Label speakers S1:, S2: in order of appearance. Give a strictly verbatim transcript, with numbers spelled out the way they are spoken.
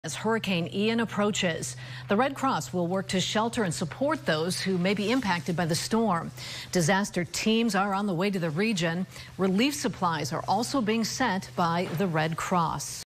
S1: As Hurricane Ian approaches, the Red Cross will work to shelter and support those who may be impacted by the storm. Disaster teams are on the way to the region. Relief supplies are also being sent by the Red Cross.